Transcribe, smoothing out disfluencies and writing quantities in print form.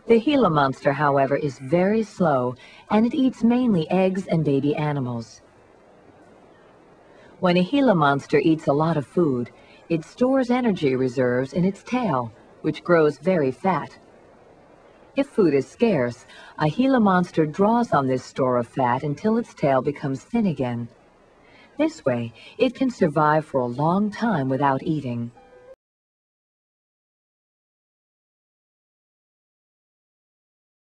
The Gila monster, however, is very slow, and it eats mainly eggs and baby animals. When a Gila monster eats a lot of food, it stores energy reserves in its tail, which grows very fat. If food is scarce, a Gila monster draws on this store of fat until its tail becomes thin again. This way, it can survive for a long time without eating.